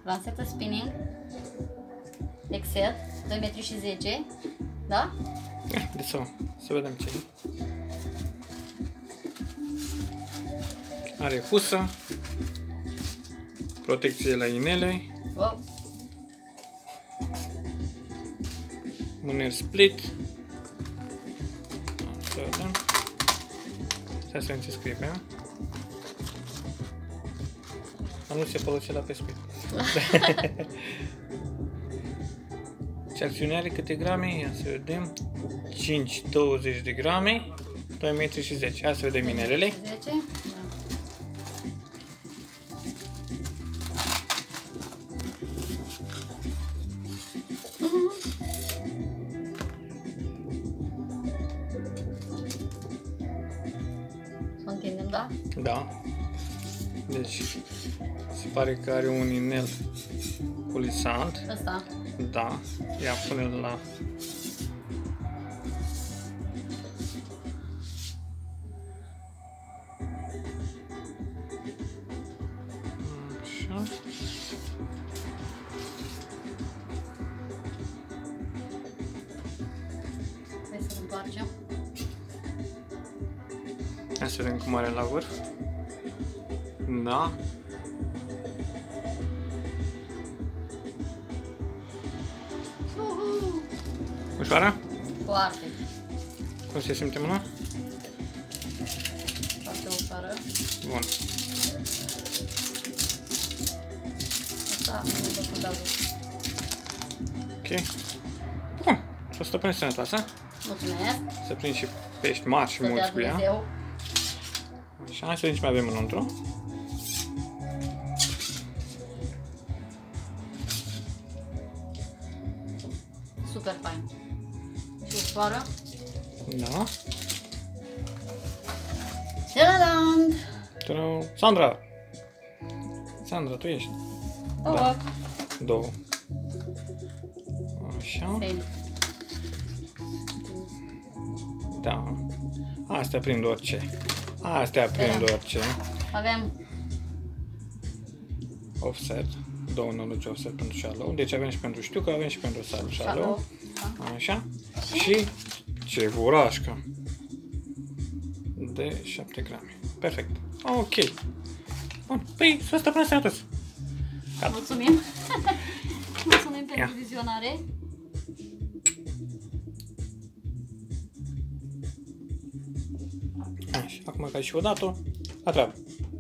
Lansetă spinning. Excel. 2,10 m. Da? Deci să vedem ce e. Are fusă. Protecție la inele. Wow. Mâner split. Să vedem. Stai să vedem ce scrie pe ea. Dar nu se folosește la pescuit. Ce acțiune are, câte grame? Ia să vedem. 5,20 de grame. 2,10 m. Hai să vedem minerele. 10. Să întindem, da? Da. Deci, se pare că are un inel pulisant. Ăsta. Da. Ia pune-l la... Așa. Hai să-l întoarcem. Hai să vedem cum are la vârf. Da. Ușoară? Foarte. Cum se simte mâna? Foarte ușoară. Bun. Asta nu vă pot da jos. Ok. Bun. Și o să stăpânești sănătoasă. Mulțumesc. Să prind și pești mari și Să dea mulți cu ea. Dumnezeu. Așa, hai să vedem ce mai avem înăuntru. Super fain. Și ușoară. Da. Tadadand! Sandra! Sandra, tu ești? Două. Da. Două. Așa. Fain. Da. Astea prind orice. Astea prind orice. Avem Offset. Două năluci offset pentru shallow. Deci avem și pentru știucă, avem și pentru shallow. shallow. Așa. Și ce furașcă. De 7 grame. Perfect. Ok. Bun. Păi, să stăpâneți sănătos. Mulțumim. Mulțumim Ia. pentru vizionare. Așa. Acum că ai și o dată, la treabă.